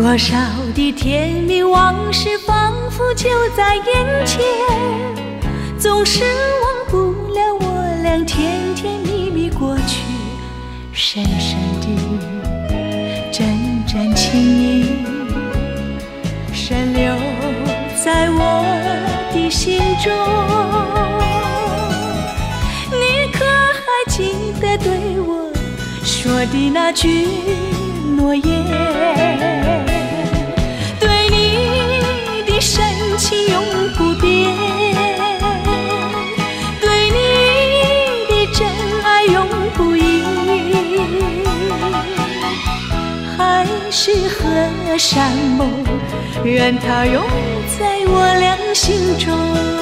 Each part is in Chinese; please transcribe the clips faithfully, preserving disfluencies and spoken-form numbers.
多少的甜蜜往事仿佛就在眼前，总是忘不了我俩甜甜蜜蜜过去，深深的阵阵情意深留在我的心中。你可还记得对我说的那句诺言？对你的深情永不变，对你的真爱永不移。海誓和山盟，愿它永在我俩心中。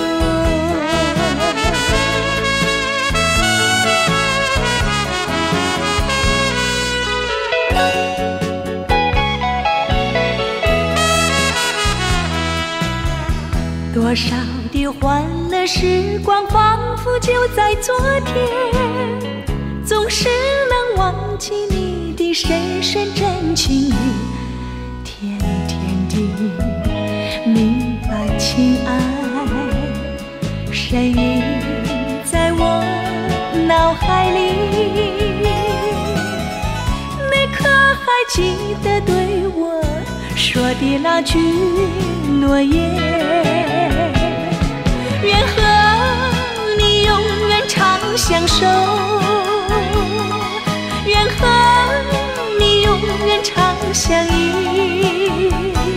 多少的欢乐时光仿佛就在昨天，总是能忘记你的深深真情意，甜甜的蜜般情爱，深印在我脑海里。你可还记得对我说的那句诺言？愿和你永远长相守，愿和你永远长相依。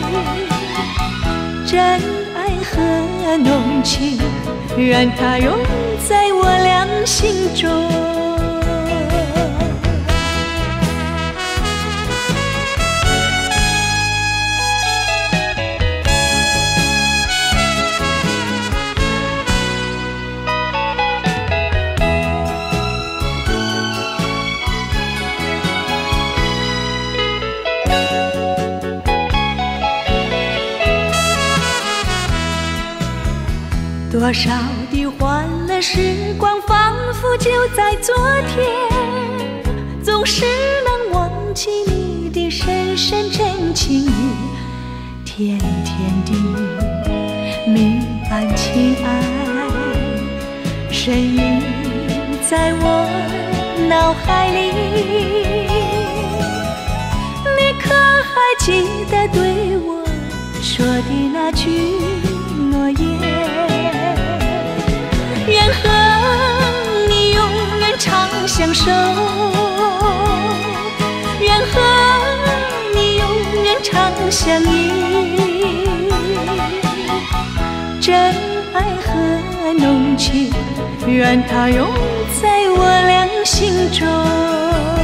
真爱和浓情，愿它永在我俩心中。多少的欢乐时光仿佛就在昨天，总是能忘记你的深深真情意，甜甜的蜜般情爱，深印在我脑海里。你可还记得对我说的那句诺言？愿和你永远长相守，愿和你永远长相依。真爱和浓情，愿它永在我俩心中。